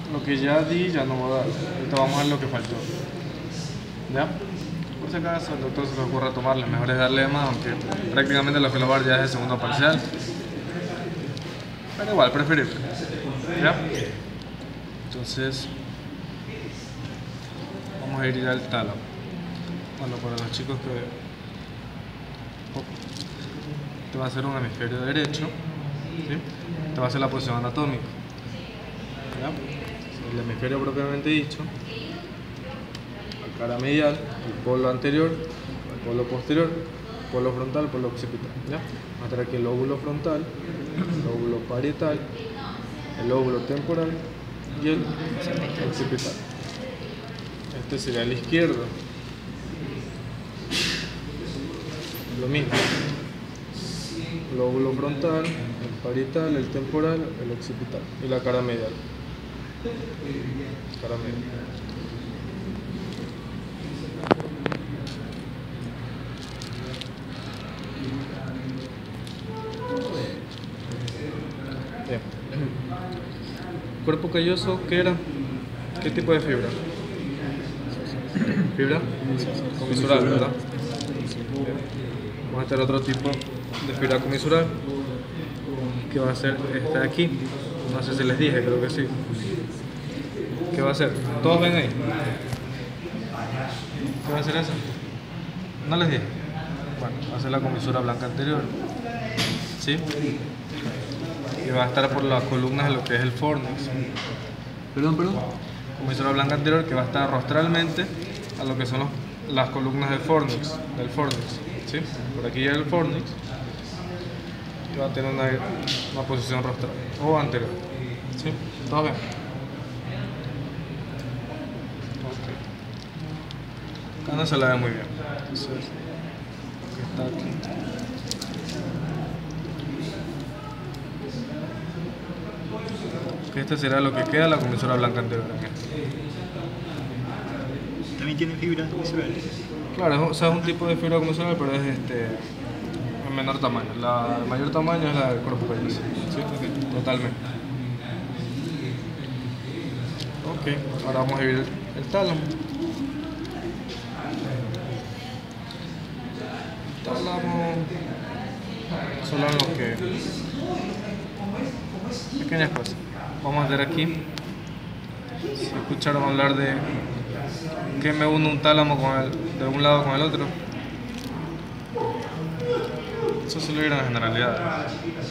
lo que ya di ya no voy a dar. Ahorita vamos a ver lo que faltó. ¿Ya? Por si acaso el doctor se le ocurra tomarle, mejor es darle más, aunque prácticamente la filobar ya es el segundo parcial. Pero igual, preferible. ¿Ya? Entonces, vamos a ir al tálamo. Bueno, para los chicos que... Este va a ser un hemisferio derecho, ¿sí? Esta va a ser la posición anatómica. ¿Ya? El hemisferio propiamente dicho, la cara medial, el polo anterior, el polo posterior, el polo frontal, el polo occipital. ¿Ya? Va a estar aquí el lóbulo frontal, el lóbulo parietal, el lóbulo temporal y el occipital. Este sería el izquierdo. Lo mismo. Lóbulo frontal, el parietal, el temporal, el occipital y la cara medial. Cara medial. Bien. Cuerpo calloso, ¿qué era? ¿Qué tipo de fibra? Fibra comisural, ¿verdad? Vamos a tener otro tipo de fibra comisural que va a ser esta de aquí. No sé si les dije, creo que sí. ¿Qué va a ser? ¿Todos ven ahí? ¿Qué va a ser eso? No les dije. Bueno, va a ser la comisura blanca anterior, ¿sí? Y va a estar por las columnas de lo que es el fornix. Perdón. Comisura blanca anterior que va a estar rostralmente a lo que son las columnas del fornix, ¿sí? Por aquí ya el fornix y va a tener una posición rostral o anterior, ¿sí? ¿Todo bien? Ok. Acá no se la ve muy bien, entonces está aquí. Este será lo que queda la comisura blanca anterior. ¿También tiene fibras comisurales? Claro, o sea, es un tipo de fibra comisural, pero es en menor tamaño. El mayor tamaño es la del cuerpo calloso. ¿Sí? Totalmente. Ok, ahora vamos a ver el tálamo. El tálamo solo en lo que... pequeñas cosas. Vamos a ver aquí. Si escucharon hablar de que me une un tálamo de un lado con el otro. Eso se lo dirán en generalidad.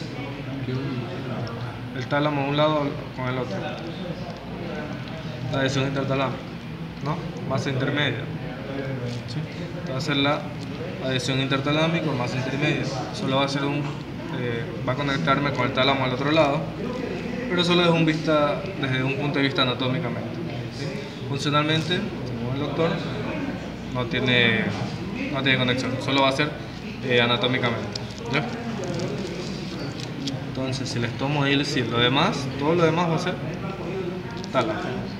El tálamo de un lado con el otro. La adhesión intertalámica, ¿no? Masa intermedia. ¿Sí? Va a ser la adhesión intertalámica o masa intermedia. Solo va a ser va a conectarme con el tálamo al otro lado, pero solo desde un punto de vista anatómicamente. ¿Sí? Funcionalmente, según el doctor, no tiene conexión, solo va a ser anatómicamente. ¿Ya? Entonces, si les tomo ahí, sí, todo lo demás va a ser tálamo.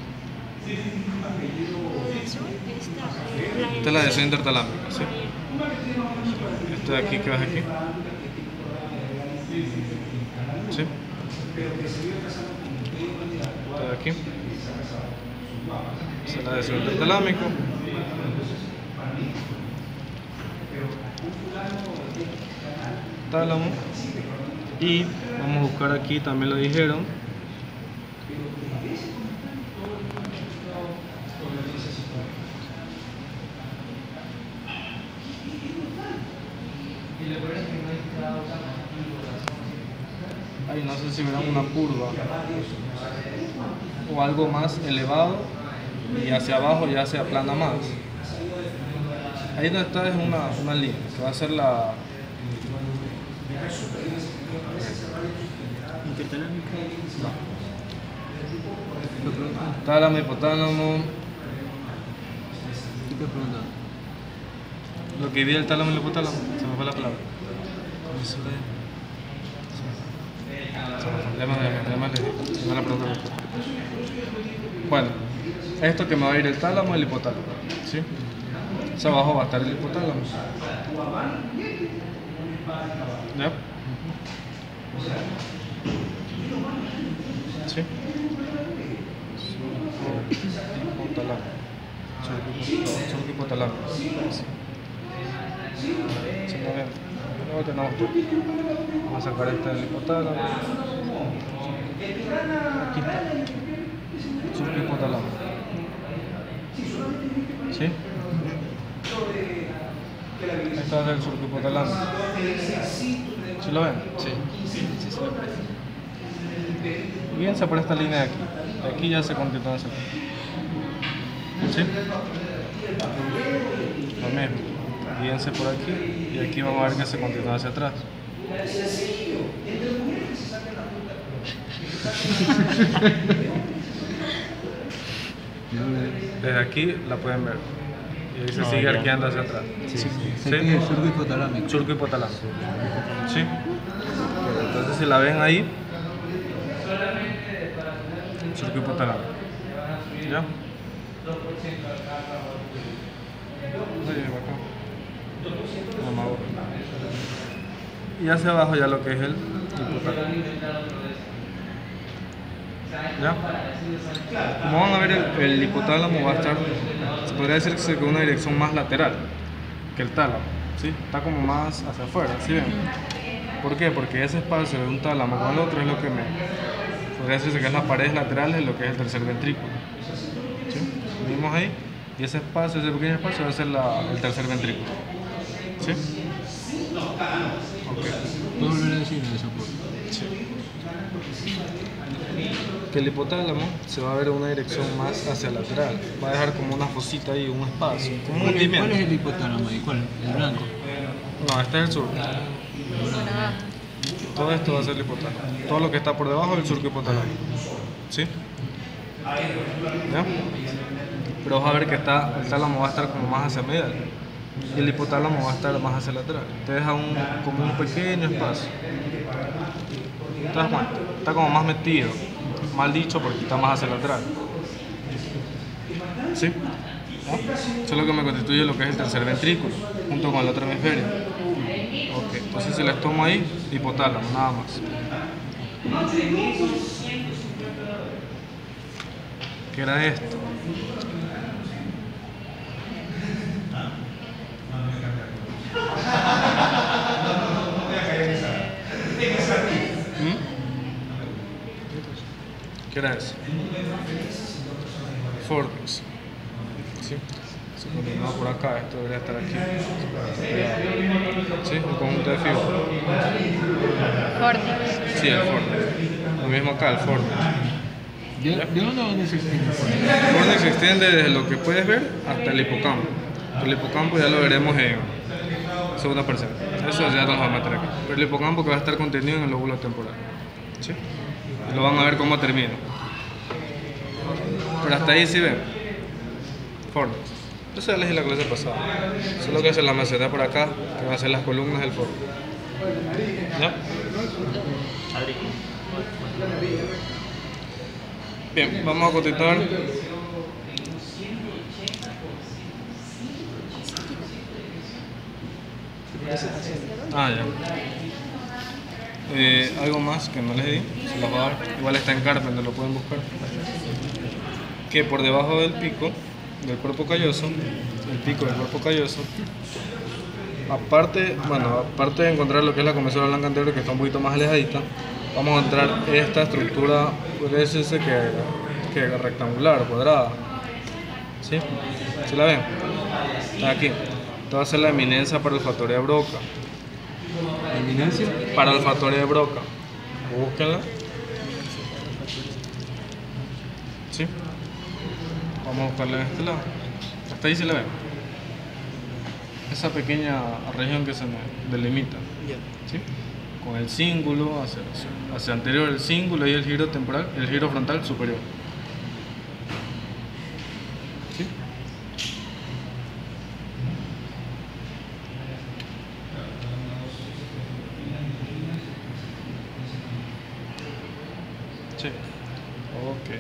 Esta es la adhesión intertalámica, ¿sí? Esto de aquí, ¿qué ves aquí? ¿Sí? Esto de aquí. Esta es la adhesión intertalámica. Tálamo. Y vamos a buscar aquí, también lo dijeron. Ay, no sé si verán una curva o algo más elevado y hacia abajo ya se aplana más. Ahí donde está es una línea que va a ser la ¿Intertalámica? no. Tálamo, hipotálamo. ¿Qué te preguntado? Lo que divide el tálamo y el hipotálamo, se me fue la palabra. Ya me la pregunto. Bueno, esto que me va a ir el tálamo y el hipotálamo, ¿sí? O sea, abajo va a estar el hipotálamo. ¿Ya? ¿Sí? Hipotalamo. Surco hipotalámico. ¿Sí lo ven? Luego tenemos todo. Vamos a sacar este del hipotálamo. Aquí está. Surco hipotalámico. ¿Sí? Esto va a ser el surco hipotalámico. ¿Sí lo ven? Sí. Sí, se lo parece. Guíense por esta línea de aquí. De aquí ya se continúa hacia acá. ¿Sí? Lo mismo. Guíense por aquí y aquí vamos a ver que se continúa hacia atrás. Desde aquí la pueden ver. Y ahí se sigue arqueando hacia atrás. Sí. ¿Sí? Este es el surco hipotalámico. Surco hipotalámico. ¿Sí? Entonces si la ven ahí, surco hipotalámico. ¿Ya? Ahí, acá. Y hacia abajo ya lo que es el hipotálamo. ¿Ya? Como van a ver, el hipotálamo va a estar, se podría decir que con una dirección más lateral que el tálamo, ¿sí? Está como más hacia afuera, ¿sí ven? ¿Por qué? Porque ese espacio de un tálamo con el otro es lo que podría decirse que es la pared lateral de lo que es el tercer ventrículo. ¿Sí? Vimos ahí, y ese espacio, ese pequeño espacio va a ser el tercer ventrículo. ¿Sí? Ok. ¿Puedo volver a decir eso? Sí. Que el hipotálamo se va a ver en una dirección más hacia lateral. Va a dejar como una fosita ahí, un espacio, como un ¿Cuál hundimiento. es el hipotálamo? ¿Y cuál? ¿El blanco? No, este es el surco. Todo esto va a ser el hipotálamo. Todo lo que está por debajo es el surco hipotalámico. ¿Sí? ¿Ya? Pero vas a ver que el tálamo va a estar como más hacia medial. Y el hipotálamo va a estar más hacia lateral. Te deja como un pequeño espacio. ¿Te das cuenta? Está como más metido. Mal dicho porque está más hacia lateral. ¿Sí? ¿No? Eso es lo que me constituye lo que es el tercer ventrículo, junto con el otro hemisferio. Ok, entonces si les tomo ahí, hipotálamo, nada más. ¿Qué era esto? ¿Qué era eso? Fornix. ¿Sí? Se continúa por acá, esto debería estar aquí. ¿Sí? El conjunto de fibras. Fornix. Sí, el Fornix. Lo mismo acá, el Fornix. ¿De dónde se extiende el fornix? El Fornix se extiende desde lo que puedes ver hasta el hipocampo. El hipocampo ya lo veremos en segunda persona. Eso ya nos va a meter aquí. Pero el hipocampo que va a estar contenido en el lóbulo temporal. ¿Sí? Y lo van a ver cómo termina. Pero hasta ahí sí ven. Fornix. Eso ya les di la clase pasada. Eso es lo que hace la maceta por acá, que van a ser las columnas del Fornix. ¿Ya? Bien, vamos a continuar. Ya. Algo más que no les di, se los voy a dar. Igual está en Carpenter, lo pueden buscar. Que por debajo del pico del cuerpo calloso, el pico del cuerpo calloso, aparte de encontrar lo que es la comensura blanca anterior, que está un poquito más alejadita, vamos a encontrar esta estructura, puede decirse que rectangular, cuadrada. ¿Sí? ¿Sí la ven? Está aquí. Esta va a ser la eminencia para olfatoria de Broca. ¿Eminencia? Para olfatoria de Broca. Búsquenla. ¿Sí? Vamos a buscarla en este lado. Hasta ahí se la ven. Esa pequeña región que se me delimita. ¿Sí? Con el cíngulo hacia anterior el cíngulo y el giro temporal, el giro frontal superior. ¿Sí? Sí. Ok.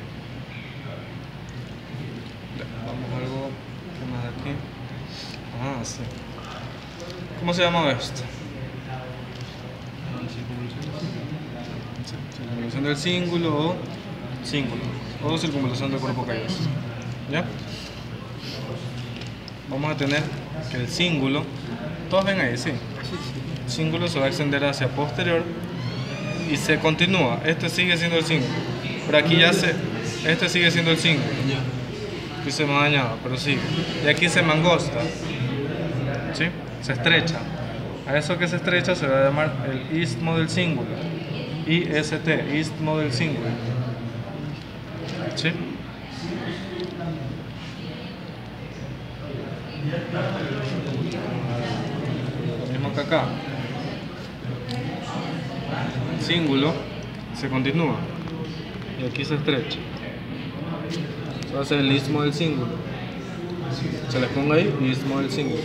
Vamos a algo que más de aquí. Sí. ¿Cómo se llama esto? Circunvalación del cíngulo o cíngulo. o circunvalación del cuerpo calloso. ¿Ya? Vamos a tener que el cíngulo, todos ven ahí, sí. El cíngulo se va a extender hacia posterior y se continúa. Este sigue siendo el cíngulo. Pero aquí ya este sigue siendo el cíngulo. Aquí se me ha dañado, pero sigue. Y aquí se me angosta. ¿Sí? Se estrecha. A eso que se estrecha se va a llamar el istmo del cíngulo. IST, istmo del cíngulo. ¿Sí? Lo mismo que acá. El cíngulo se continúa y aquí se estrecha. Eso va a ser el istmo del cíngulo. Se les ponga ahí, istmo del cíngulo.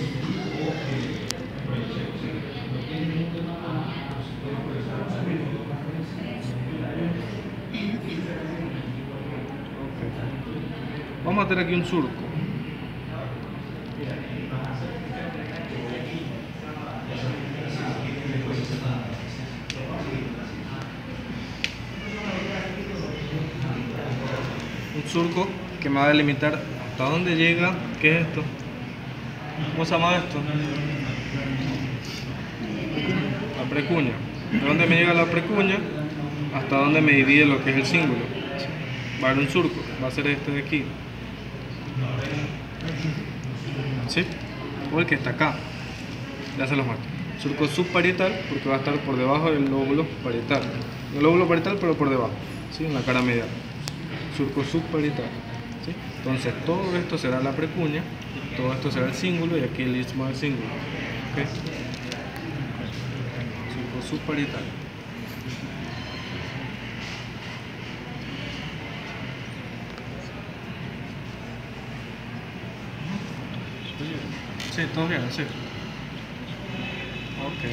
Vamos a tener aquí un surco. Un surco que me va a delimitar hasta dónde llega. ¿Qué es esto? ¿Cómo se llama esto? La precuña. ¿De dónde me llega la precuña? Hasta dónde me divide lo que es el cíngulo. Va a haber un surco, va a ser este de aquí. ¿Sí? O el que está acá. Ya se los muestro. Surco subparietal porque va a estar por debajo del lóbulo parietal. El lóbulo parietal pero por debajo, ¿sí? En la cara medial. Surco subparietal. ¿Sí? Entonces todo esto será la precuña, todo esto será el cíngulo y aquí el istmo del cíngulo. ¿Okay? Surco subparietal. Sí, todo bien, sí. Ok.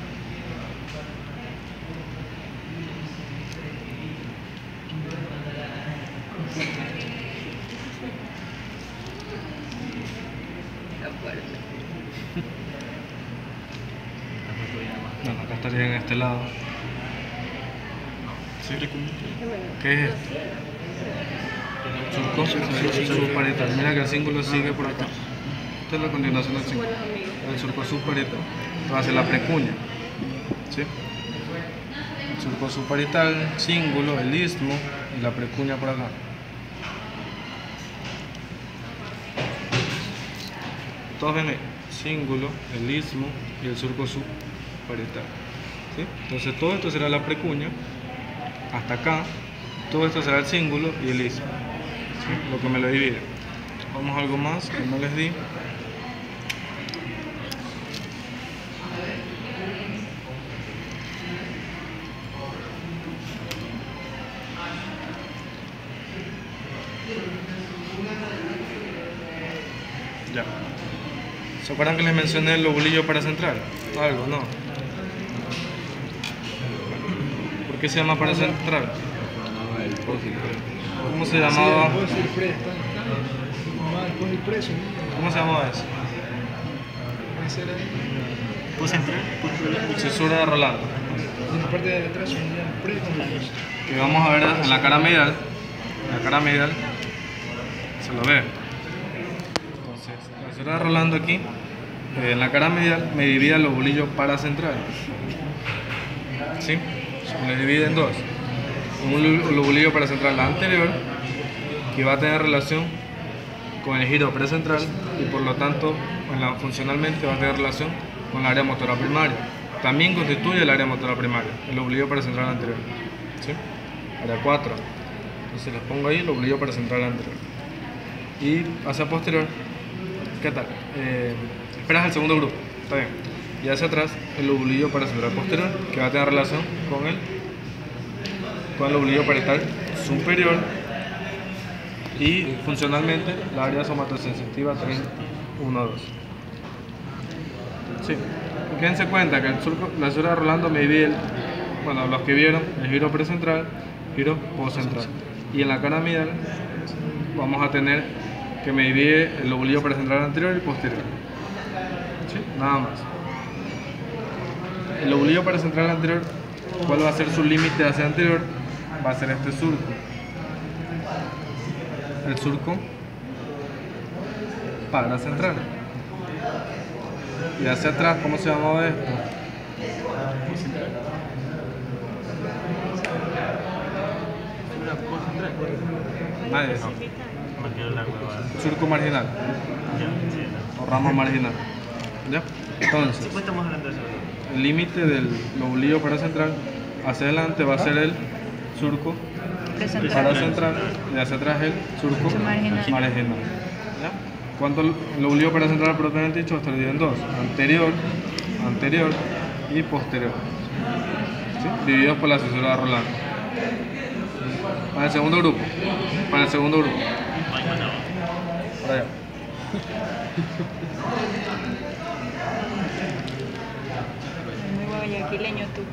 Bueno, acá estaría en este lado. Sí. ¿Qué es esto? Surco subparietal. Mira que el cíngulo sigue por acá. Esta es la continuación del cíngulo. El surco subparietal. Esto va a ser la precuña. ¿Sí? El surco subparietal, cíngulo, el istmo y la precuña por acá. Todos ven ahí. Cíngulo, el istmo y el surco subparietal. ¿Sí? Entonces todo esto será la precuña. Hasta acá. Todo esto será el cíngulo y el istmo. ¿Sí? Lo que me lo divide. Vamos a algo más que no les di. Ya. ¿Se acuerdan que les mencioné el lobulillo paracentral? Algo, ¿no? ¿Por qué se llama paracentral? ¿Cómo se llamaba? ¿Cómo se llamaba eso? Cisura de Rolando. Que vamos a ver en la cara medial. En la cara medial se lo ve. Entonces, la cisura de Rolando aquí, en la cara medial, me divide el lobulillo paracentral. ¿Sí? Se me divide en dos. Un lobulillo paracentral anterior que va a tener relación con el giro precentral y por lo tanto funcionalmente va a tener relación con el área motora primaria. También constituye el área motora primaria, el lobulillo paracentral anterior. ¿Sí? Área 4. Entonces les pongo ahí el lobulillo paracentral anterior. Y hacia posterior, ¿qué tal? Esperas el segundo grupo, está bien. Y hacia atrás el lobulillo paracentral posterior que va a tener relación con el lobulillo parietal superior y funcionalmente la área somatosensitiva 3, 1, 2. Sí, quédense cuenta que la cisura de Rolando me divide, bueno, los que vieron, el giro precentral, giro postcentral. Y en la cara medial vamos a tener que me divide el lobulillo paracentral anterior y posterior. ¿Sí? Nada más. El lobulillo paracentral anterior, ¿cuál va a ser su límite hacia anterior? Va a ser este surco. el surco paracentral. Y hacia atrás, ¿cómo se llamaba esto? Nadie. Surco marginal o rama marginal. ¿Ya? Entonces, el límite del lobulillo paracentral hacia adelante va a ser el surco paracentral y hacia atrás el surco marginal. ¿Ya? ¿Cuánto el lobulillo paracentral propiamente dicho? Está dividido en dos: anterior y posterior. ¿Sí? Divididos por la cisura de Roland. Para el segundo grupo. Para allá. Muy guayaquileño tú.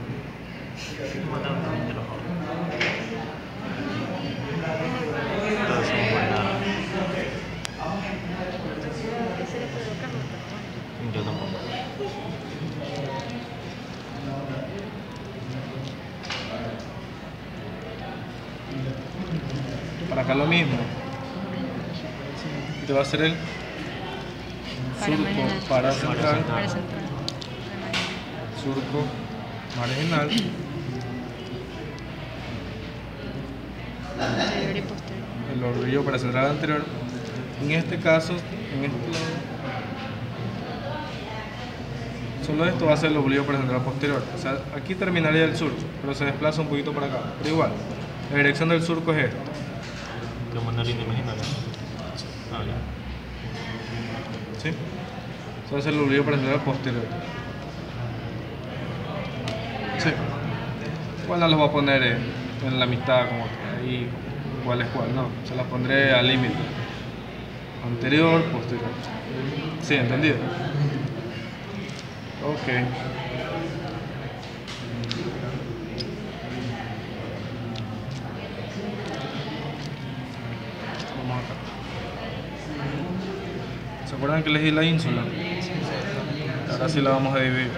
Yo tampoco. Para acá lo mismo. Te va a hacer el surco paracentral, surco marginal, Anterior y posterior. el lobulillo paracentral anterior. En este caso, en este lado, solo esto va a ser el lobulillo paracentral posterior. O sea, aquí terminaría el surco, pero se desplaza un poquito para acá. Pero igual, la dirección del surco es esta. Como una línea imaginaria. Ah, ya. ¿Sí? Eso es el lobulillo paracentral posterior. Sí. Igual no los voy a poner en la mitad, como que ahí, cuál es cuál, no. Se las pondré al límite. Anterior, posterior. Sí, ¿entendido? Ok. Vamos acá. ¿Se acuerdan que les di la ínsula? Ahora sí la vamos a dividir.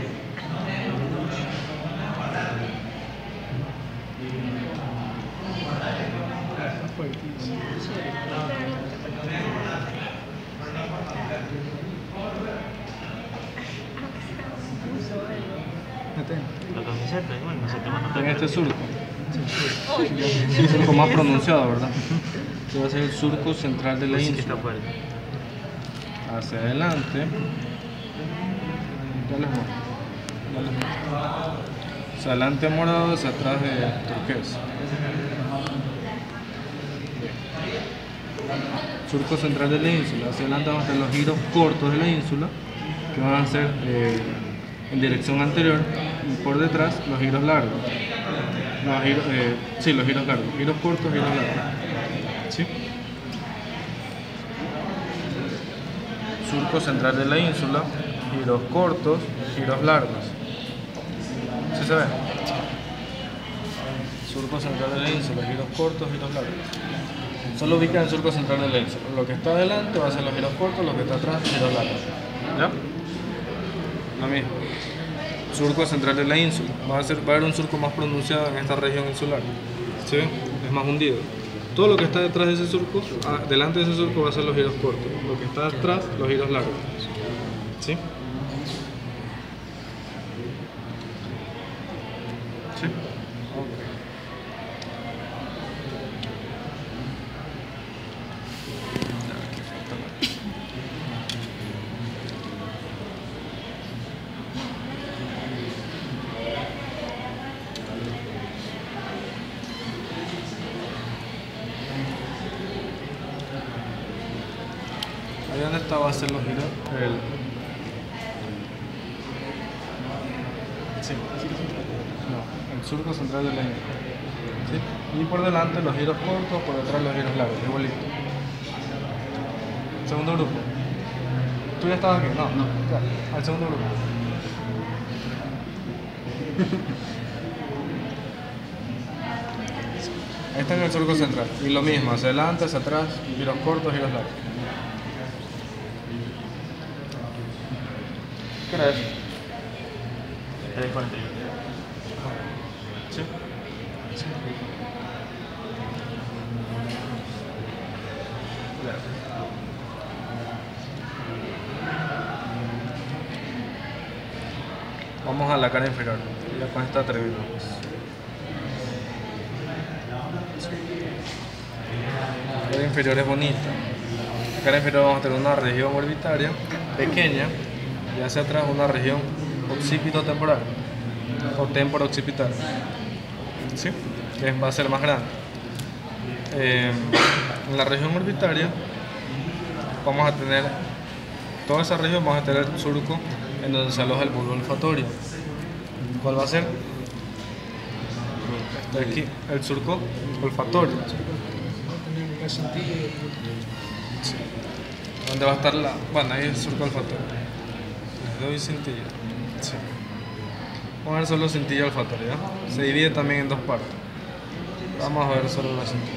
La camiseta, igual, no sé qué más En este surco. El surco más pronunciado, ¿verdad? Este va a ser el surco central de la Sí que ínsula. está fuerte. Hacia adelante. Ya les muestro. Hacia adelante morado, hacia atrás de turquesa. Surco central de la ínsula. Hacia adelante van a estar los giros cortos de la ínsula, que van a ser en dirección anterior, y por detrás los giros largos. Los giros, sí, los giros largos. Giros cortos, giros largos. ¿Sí? Surco central de la ínsula, giros cortos, giros largos. ¿Sí se ve? Surco central de la ínsula, giros cortos, giros largos. Solo ubica el surco central de la ínsula. Lo que está adelante va a ser los giros cortos, lo que está atrás, giros largos. ¿Ya? Lo mismo. Surco central de la ínsula. Va a haber un surco más pronunciado en esta región insular. ¿Sí ven? Es más hundido. Todo lo que está detrás de ese surco, delante de ese surco va a ser los giros cortos. Lo que está atrás, los giros largos. ¿Sí? ¿Sí? Ok. Ya, aquí falta la- Ahí donde está va a ser los giros. Sí. No, el surco central de la ínsula. ¿Sí? Y por delante los giros cortos, por detrás los giros largos, igualito. Segundo grupo. ¿Tú ya estabas aquí? No. Ya, al segundo grupo. Ahí está en el surco central. Y lo mismo, hacia adelante, hacia atrás, giros cortos, giros largos. ¿Qué era eso? 3:41. Sí. Vamos a la cara inferior. Ya con esta terminamos. La cara inferior es bonita. La cara inferior vamos a tener una región orbitaria pequeña y hacia atrás una región occipito-temporal o temporo-occipital. ¿Sí? Que va a ser más grande. En la región orbitaria vamos a tener toda esa región, vamos a tener el surco en donde se aloja el bulbo olfatorio. ¿Cuál va a ser? Aquí, el surco olfatorio. Sí. ¿Dónde va a estar la...? Bueno, ahí es el surco olfatorio. Les doy cintilla. Sí. Vamos a ver solo cintilla olfatoria. ¿Ya? Se divide también en dos partes. Vamos a ver solo la cintilla.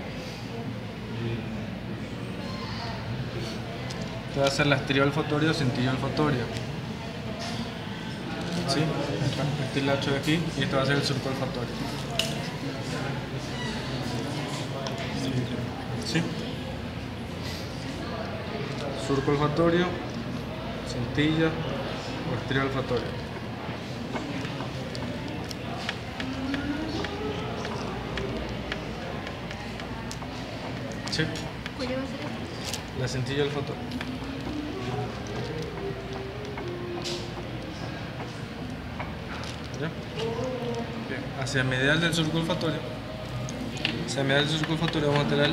Este va a ser la estría olfatoria o cintilla olfatoria. ¿Sí? Este es el hacho de aquí y este va a ser el surco olfatorio. ¿Sí? Surco olfatorio, cintilla o estría olfatoria. ¿Sí? ¿Cuál va a ser? La cintilla olfatoria. ¿Ya? Bien. Hacia medial del surco olfatorio. Hacia medial del surco olfatorio vamos a tener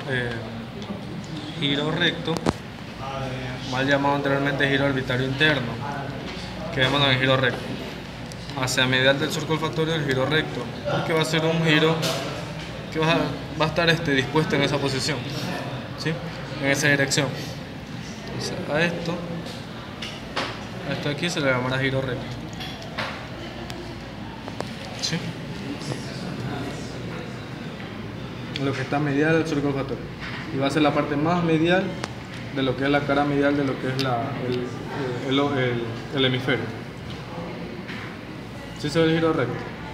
giro recto, mal llamado anteriormente giro orbitario interno. Quedémonos en giro recto. Hacia medial del surco olfatorio el giro recto, porque va a ser un giro que va a estar dispuesto en esa posición, ¿sí? En esa dirección. Entonces, a esto aquí se le llamará giro recto. ¿Sí? Lo que está medial del surco olfatorio. Y va a ser la parte más medial de lo que es la cara medial de lo que es el hemisferio. ¿Sí se ve el giro recto?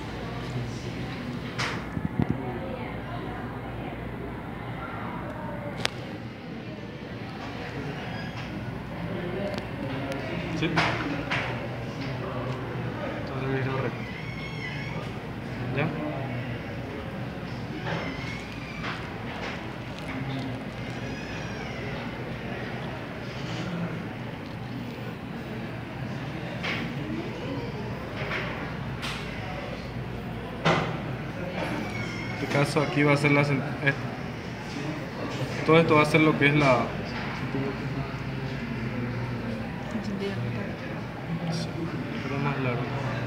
¿Sí? Entonces el giro recto. ¿Ya? En este caso aquí va a ser todo esto va a ser lo que es la pero más largo.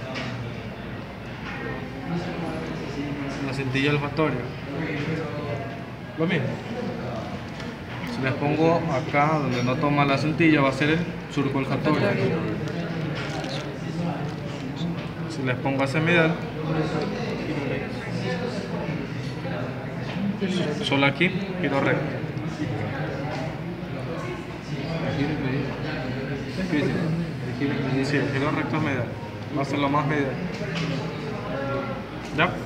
La cintilla olfatoria. Lo mismo. Si les pongo acá donde no toma la cintilla va a ser el surco olfatorio. Si les pongo hacia medial, solo aquí, giro recto. Sí, el giro recto es medial. Va a ser lo más medial. ¿Ya?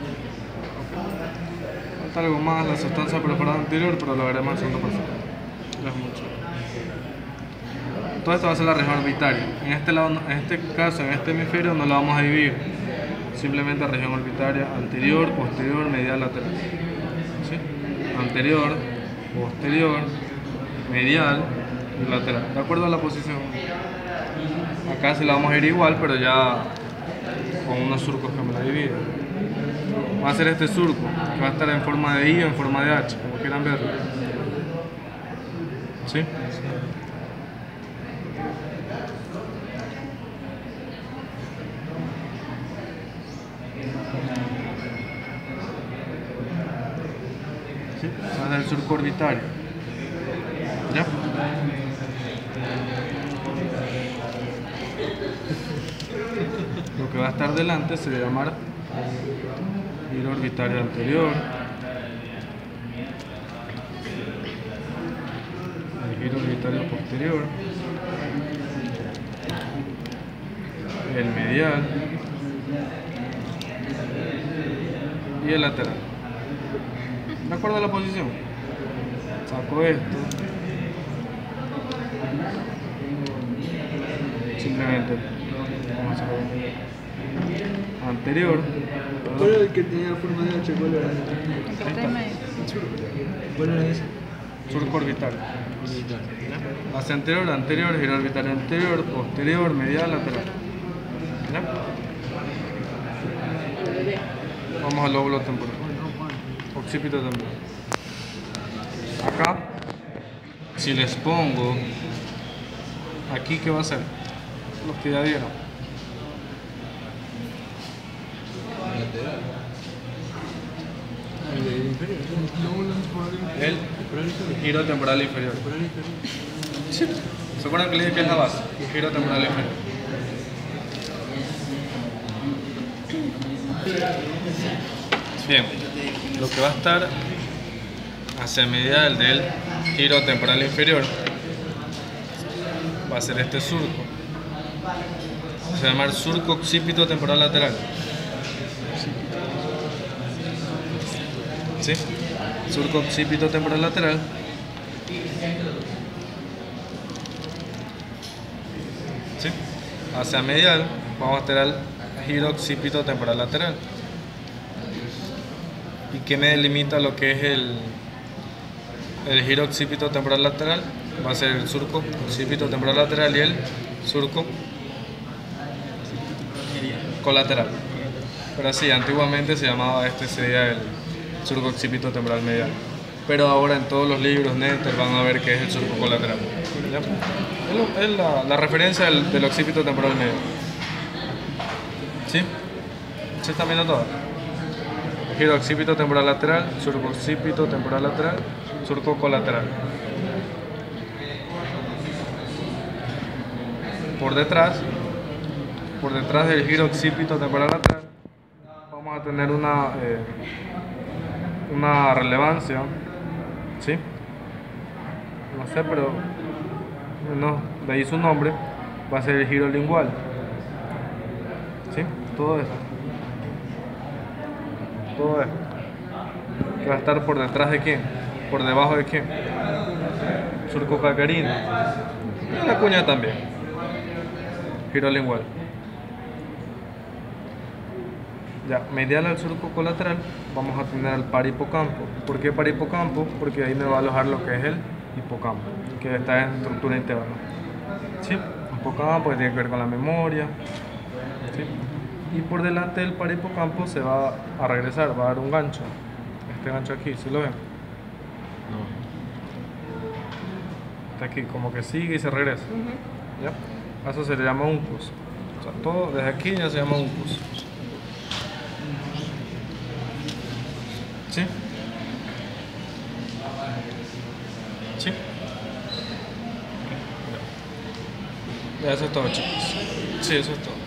Falta algo más, la sustancia preparada anterior, pero lo veremos en segundo paso. No es mucho. Todo esto va a ser la región orbitaria. En este lado, en este caso, en este hemisferio no lo vamos a dividir. Simplemente región orbitaria anterior, posterior, medial, lateral. ¿Sí? Anterior, posterior, medial y lateral. De acuerdo a la posición. Acá se la vamos a ir igual, pero ya con unos surcos que me la dividen. Va a ser este surco, que va a estar en forma de I o en forma de H, como quieran verlo. ¿Sí? ¿Sí? Va a ser el surco orbitario. ¿Ya? Lo que va a estar delante se va a llamar giro orbitario anterior, el giro orbitario posterior, el medial y el lateral. ¿De acuerdo a la posición? Saco esto. Simplemente vamos a sacar anterior. ¿Cuál era el que tenía forma de H? ¿Cuál era? El que está en medio. ¿Cuál era ese? Surco orbital. Orbital. Hacia anterior, anterior, giro orbital anterior, posterior, medial, lateral. ¿Ya? Vamos al lóbulo temporal. Occipito temporal. Acá, si les pongo aquí, ¿qué va a hacer? Los que ya vieron. El inferior. El giro temporal inferior. Sí. ¿Se acuerdan que le dije que es la base? Giro temporal inferior. Bien, lo que va a estar hacia medial del giro temporal inferior va a ser este surco. Se va a llamar surco occipito temporal lateral. ¿Sí? Surco occipito temporal lateral. ¿Sí? Hacia medial vamos a tener el giro occipito temporal lateral. ¿Y qué me delimita lo que es el giro occipito temporal lateral? Va a ser el surco occipito temporal lateral y el surco colateral. Pero así, antiguamente se llamaba sería el surco occipito temporal medial. Pero ahora en todos los libros Netter van a ver que es el surco colateral. ¿Ya? Es la referencia del occipito temporal medial. ¿Sí? ¿Se está viendo todo? Giro occipito temporal lateral, surco occipito temporal lateral, surco colateral. Por detrás del giro occipito temporal lateral, vamos a tener una relevancia, ¿sí? No sé, pero no, de ahí su nombre, va a ser el giro lingual, ¿sí? Todo esto, que va a estar por detrás de quién, por debajo de quién, surco calcarino, y la cuña también, giro lingual. Ya, medial al surco colateral vamos a tener el parahipocampo. ¿Por qué parahipocampo? Porque ahí me va a alojar lo que es el hipocampo, que está en estructura interna. ¿Sí? Hipocampo que tiene que ver con la memoria. ¿Sí? Y por delante del parahipocampo se va a regresar, va a dar un gancho. Este gancho aquí, ¿sí lo ven? No. Está aquí, como que sigue y se regresa. ¿Ya? Eso se le llama uncus. O sea, todo desde aquí ya se llama uncus. ¿Sí? ¿Sí? Ya, eso es todo, chicos. Sí, eso es todo.